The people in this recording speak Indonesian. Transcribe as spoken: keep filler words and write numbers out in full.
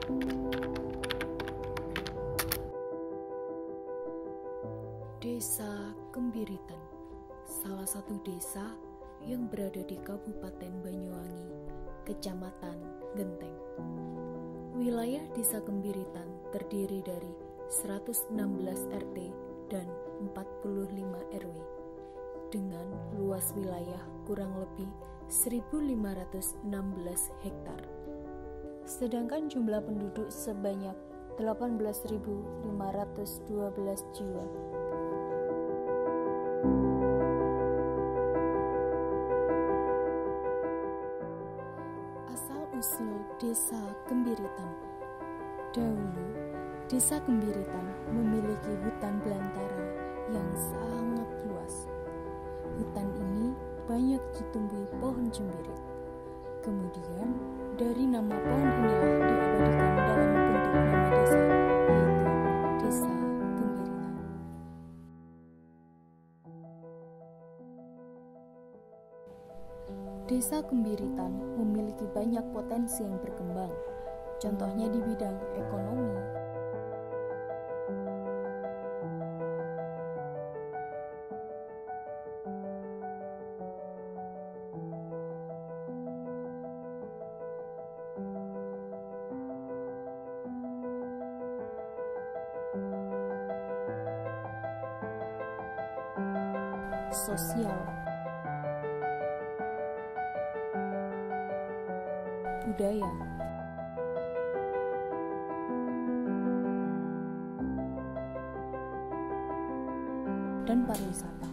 Desa Kembiritan, salah satu desa yang berada di Kabupaten Banyuwangi, Kecamatan Genteng. Wilayah Desa Kembiritan terdiri dari seratus enam belas R T dan empat puluh lima R W dengan luas wilayah kurang lebih seribu lima ratus enam belas hektar. Sedangkan jumlah penduduk sebanyak delapan belas ribu lima ratus dua belas jiwa. Asal-usul Desa Kembiritan. Dahulu, Desa Kembiritan memiliki hutan belantara yang sangat luas. Hutan ini banyak ditumbuhi pohon cembirit. Kemudian, dari nama pohon inilah diabadikan dalam bentuk nama desa, yaitu Desa Kembiritan. Desa Kembiritan memiliki banyak potensi yang berkembang, contohnya di bidang ekonomi, sosial, budaya, dan pariwisata.